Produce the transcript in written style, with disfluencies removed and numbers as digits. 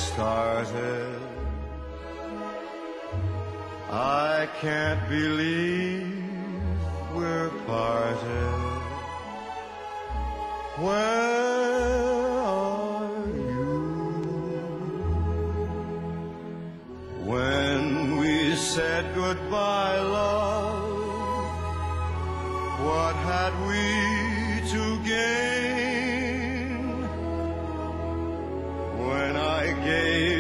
started. I can't believe we're parted. Where are you? When we said goodbye, love, what had we to gain? When I gave